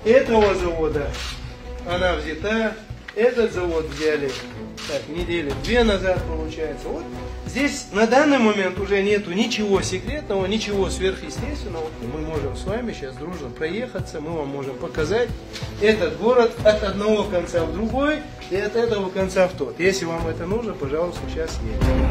этого завода она взята, этот завод взяли так, недели 2 назад, получается. Вот здесь на данный момент уже нету ничего секретного, ничего сверхъестественного. Мы можем с вами сейчас дружно проехаться, мы вам можем показать этот город от одного конца в другой и от этого конца в тот. Если вам это нужно, пожалуйста, сейчас едем.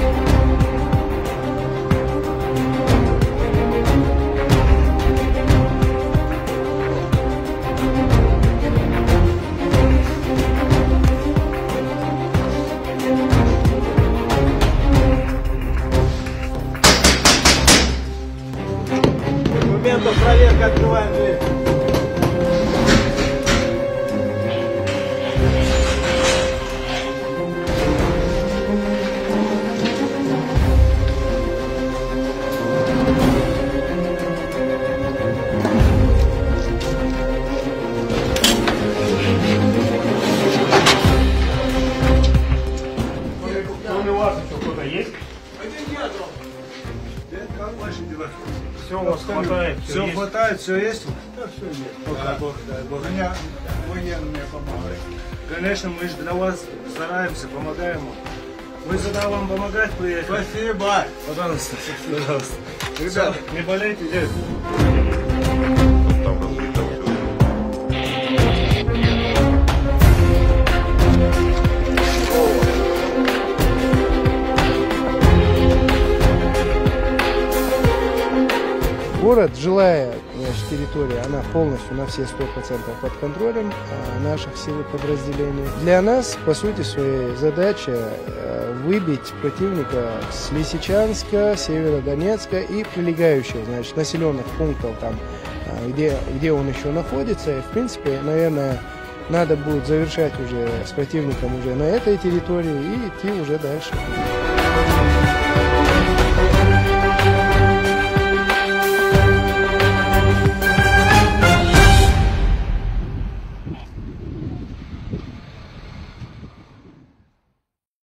Проверка, открываем дверь. Кроме вас еще кто-то есть? Как ваши дела? Все у вас хватает. Все хватает, все есть? Да, все есть. Пока Бог дай, Бог. Меня военные помогают. Конечно, мы же для вас стараемся, помогаем вам. Мы сюда вам помогать приехали. Спасибо. Пожалуйста, пожалуйста. Ребята, не болейте, дядь. Город, жилая территория, она полностью на все 100% под контролем наших сил и подразделений. Для нас, по сути, своей задача выбить противника с Лисичанска, Северодонецка и прилегающих, значит, населенных пунктов, там, где он еще находится. И, в принципе, наверное, надо будет завершать уже с противником уже на этой территории и идти уже дальше.